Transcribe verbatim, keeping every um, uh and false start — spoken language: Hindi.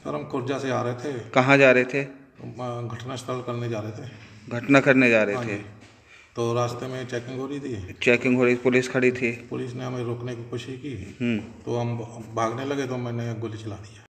सर हम खुर्जा से आ रहे थे। कहाँ जा रहे थे? घटना स्थल करने जा रहे थे। घटना करने जा रहे हाँ थे। जी। तो रास्ते में चेकिंग हो रही थी। चेकिंग हो रही, पुलिस खड़ी थी। पुलिस ने हमें रोकने की कोशिश की। हम्म। तो हम भागने लगे तो मैंने गोली चला दी।